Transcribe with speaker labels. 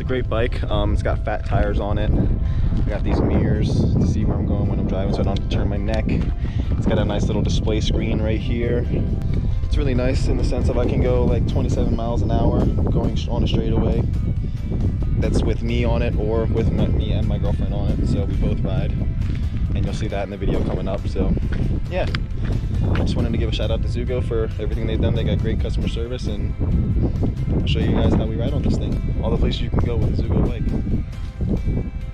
Speaker 1: great bike. It's got fat tires on it. I got these mirrors to see where I'm going when I'm driving so I don't have to turn my neck. It's got a nice little display screen right here. It's really nice in the sense of I can go like 27 miles an hour going on a straightaway. That's with me on it or with me and my girlfriend on it, so we both ride. And you'll see that in the video coming up. So yeah, I just wanted to give a shout out to ZuGo for everything they've done. They got great customer service, and I'll show you guys how we ride on this thing. All the places you can go with a ZuGo bike.